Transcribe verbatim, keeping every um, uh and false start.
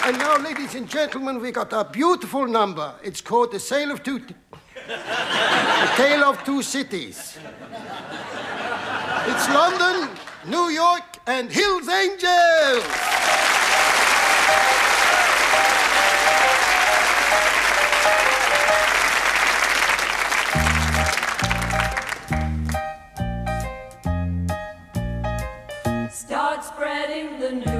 And now, ladies and gentlemen, we got a beautiful number. It's called The Sale of Two... The Tale of Two Cities. It's London, New York, and Hill's Angels. Start spreading the news.